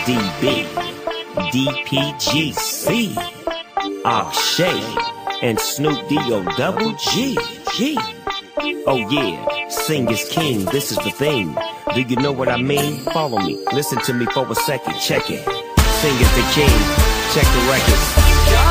DB, DPGC, Akshay, and Snoop D-O-double-G. Oh yeah, sing is king, this is the thing. Do you know what I mean? Follow me, listen to me for a second, check it. Sing is the king, check the records.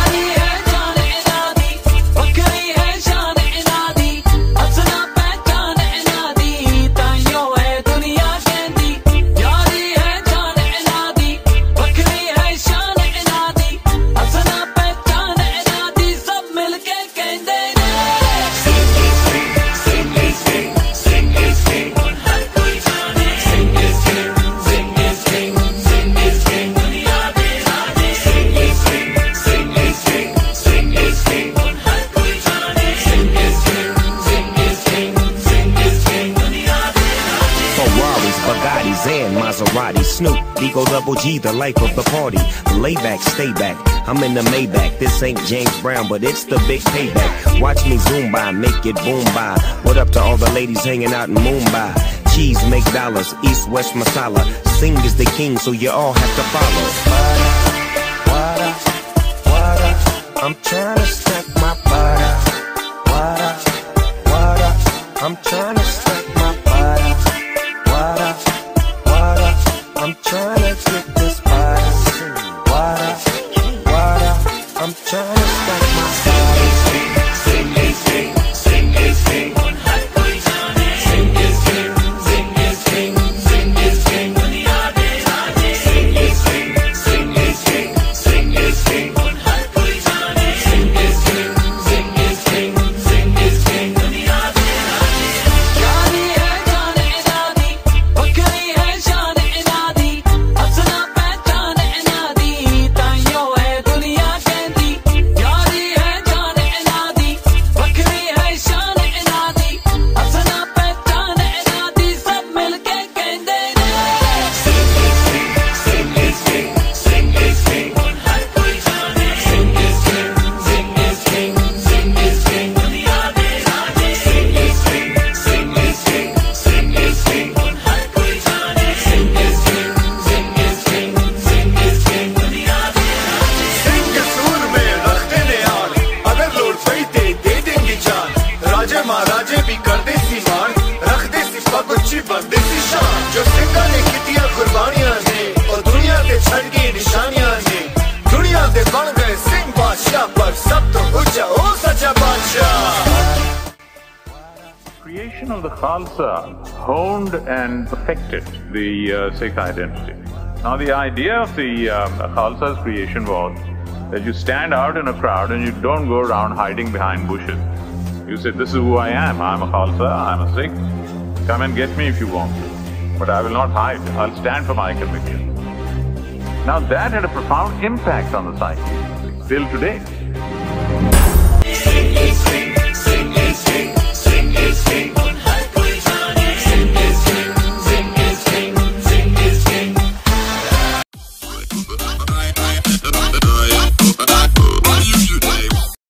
And Maserati, Snoop, D-O-double-G, the life of the party. Lay back, stay back, I'm in the Maybach. This ain't James Brown, but it's the big payback. Watch me zoom by, make it boom by. What up to all the ladies hanging out in Mumbai? Cheese make dollars, East West masala. Sing is the king, so you all have to follow. What up? I'm trying to stack my butter. What up? I'm trying to stack my butter. What up? I'm trying to get this body. Water, I'm trying to stack my body. Sing is king, sing is king. Sing is king, sing is king, sing is king. Sing is king, sing is king, sing is king. Sing is king, sing is king, sing is king. जो सिंगा ने कितिया कुर्बानियां ने और दुनिया के छड़ की निशानियां ने दुनिया दे बन गए सिंह बादशाह पर सब तो ऊंचा ओ सच्चा बादशाह. Creation of the Khalsa honed and perfected the Sikh identity. Now the idea of the Khalsa's creation was that you stand out in a crowd and you don't go around hiding behind bushes. You say, this is who I am a Khalsa, I'm a Sikh. Come and get me if you want to. But I will not hide. I'll stand for my conviction. Now that had a profound impact on the psyche, still today.